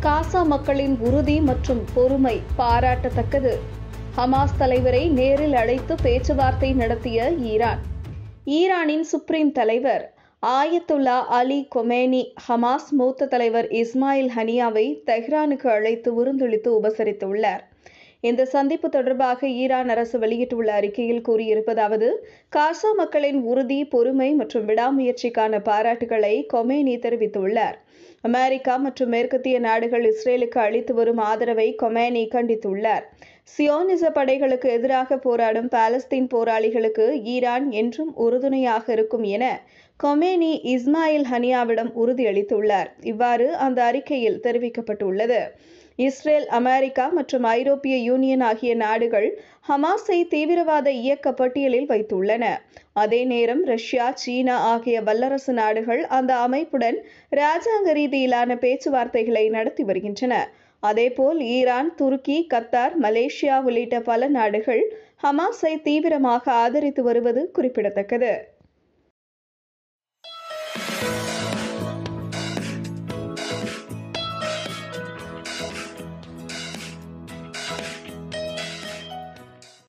காசா மக்களின் உறுதி மற்றும் பொறுமை பாராட்டத்தக்கது. ஹமாஸ் தலைவரை நேரில் அழைத்து பேச்சுவார்த்தை நடத்திய ஈரான். ஈரானின் சுப்ரீம் தலைவர் ஆயத்துல்லா அலி கொமேனி ஹமாஸ் மூத்த தலைவர் இஸ்மாயில் ஹனியாவை தெஹ்ரானுக்கு அழைத்து விருந்தளித்து உபசரித்துள்ளார். இந்த சந்திப்பு தொடர்பாக ஈரான் அரசு வெளியிட்டுள்ள அறிக்கையில் கூறியிருப்பதாவது: காசா மக்களின் உறுதி, பொறுமை மற்றும் விடாமுயற்சிக்கான பாராட்டுகளை கொமேனி தெரிவித்துள்ளார். அமெரிக்கா மற்றும் மேற்கத்திய நாடுகள் இஸ்ரேலுக்கு அளித்து வரும் ஆதரவை கொமேனி கண்டித்துள்ளார். சியோனிச படைகளுக்கு எதிராக போராடும் பாலஸ்தீன் போராளிகளுக்கு ஈரான் என்றும் உறுதுணையாக இருக்கும் என கொமேனி இஸ்மாயில் ஹனியாவிடம் உறுதியளித்துள்ளார். இவ்வாறு அந்த அறிக்கையில் தெரிவிக்கப்பட்டுள்ளது. இஸ்ரேல், அமெரிக்கா மற்றும் ஐரோப்பிய யூனியன் ஆகிய நாடுகள் ஹமாஸை தீவிரவாத இயக்க பட்டியலில் வைத்துள்ளன. அதே நேரம் ரஷ்யா, சீனா ஆகிய வல்லரசு நாடுகள் அந்த அமைப்புடன் இராஜாங்க ரீதியிலான பேச்சுவார்த்தைகளை நடத்தி வருகின்றன. அதேபோல் ஈரான், துருக்கி, கத்தார், மலேசியா உள்ளிட்ட பல நாடுகள் ஹமாஸை தீவிரமாக ஆதரித்து வருவது குறிப்பிடத்தக்கது.